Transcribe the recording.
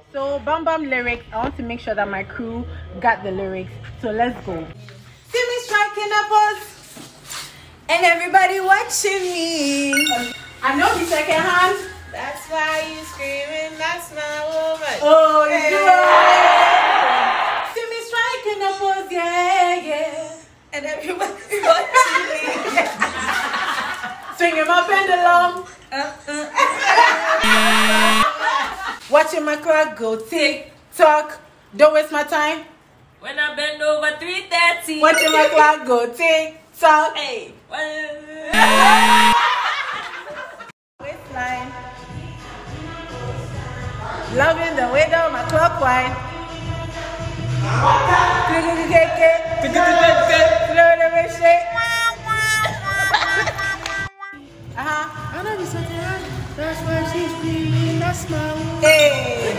So Bam Bam lyrics, I want to make sure that my crew got the lyrics. So let's go. See me striking a pose, And everybody watching me. I know the second hand. That's why you screaming, that's my woman. Oh, Hey. yeah. See me striking a pose, yeah, yeah. And everybody watching me. Swinging my pendulum. Watching my clock go tick tock. Don't waste my time. When I bend over 3:30. Watching my clock go tick tock. Hey. Waistline. Loving the way down my clock wine. I know the second hand. That's why she's screaming, that's my woman. Hey.